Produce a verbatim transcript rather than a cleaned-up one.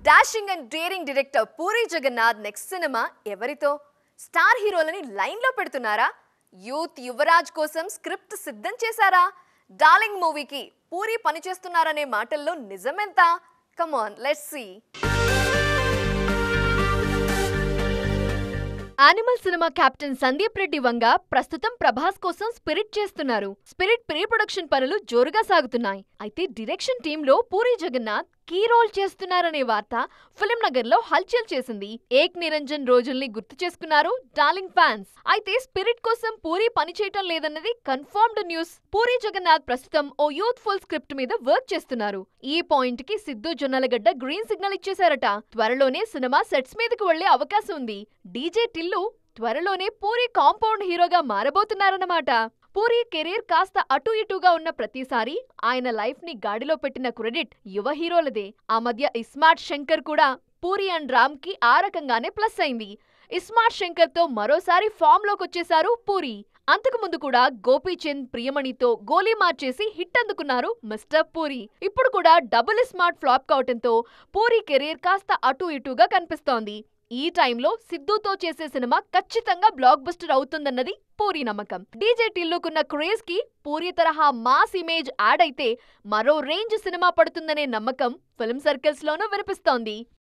Dashing and daring director Puri Jagannath next cinema ఎవరితో? Star హీరోలని లైన్లో పెడుతున్నారా? యూత్ యువరాజ్ కోసం స్క్రిప్ట్ సిద్ధం చేశారా? డార్లింగ్ మూవీకి పూరి పనిచేస్తున్నారనే మాటల్లో నిజమెంత? Come on, let's see. Animal cinema captain Sandeep Reddy Vanga ప్రస్తుతం ప్రభాస్ కోసం స్పిరిట్ చేస్తున్నారు. స్పిరిట్ ప్రీ ప్రొడక్షన్ పనులు జోరుగా సాగుతున్నాయి. అయితే డైరెక్షన్ టీంలో పూరి జగన్నాథ్ కీ రోల్ చేస్తున్నారనే వార్త ఫిల్మ్ నగర్ లో హల్చల్ చేసింది. ఏక్ నిరంజన్ రోజుల్ని గుర్తు చేసుకున్నారు డార్లింగ్ ఫ్యాన్స్. అయితే స్పిరిట్ కోసం పూరి పనిచేయటం లేదన్నది కన్ఫర్మ్డ్ న్యూస్. పూరి జగన్నాథ్ ప్రస్తుతం ఓ యూత్ఫుల్ స్క్రిప్ట్ మీద వర్క్ చేస్తున్నారు. ఈ పాయింట్ కి సిద్ధు జొన్నలగడ్డ గ్రీన్ సిగ్నల్ ఇచ్చేశారట. త్వరలోనే సినిమా సెట్స్ మీదకు వెళ్లే అవకాశం ఉంది. డీజే టిల్లు త్వరలోనే పూరి కాంపౌండ్ హీరోగా మారబోతున్నారన్నమాట. పూరి కెరీర్ కాస్త అటు ఇటుగా ఉన్న ప్రతిసారి ఆయన లైఫ్ ని గాడిలో పెట్టిన క్రెడిట్ యువ హీరోలదే. ఆ మధ్య ఇస్మార్ట్ శంకర్ కూడా పూరి అండ్ రామ్ కి ఆ రకంగానే ప్లస్ అయింది. ఇస్మార్ట్ శంకర్ తో మరోసారి ఫామ్ లోకొచ్చేశారు పూరి. అంతకు ముందు కూడా గోపీచంద్ ప్రియమణితో గోలీ మార్చేసి హిట్ అందుకున్నారు మిస్టర్ పూరి. ఇప్పుడు కూడా డబుల్ స్మార్ట్ ఫ్లాప్ కావటంతో పూరి కెరీర్ కాస్త అటు ఇటుగా కనిపిస్తోంది. ఈ టైంలో సిద్ధుతో చేసే సినిమా ఖచ్చితంగా బ్లాక్ బస్టర్ అవుతుందన్నది పూరి నమ్మకం. డీజే టిల్లుకున్న క్రేజ్ కి పూరి తరహా మాస్ ఇమేజ్ యాడ్ అయితే మరో రేంజ్ సినిమా పడుతుందనే నమ్మకం ఫిల్మ్ సర్కిల్స్ లోనూ వినిపిస్తోంది.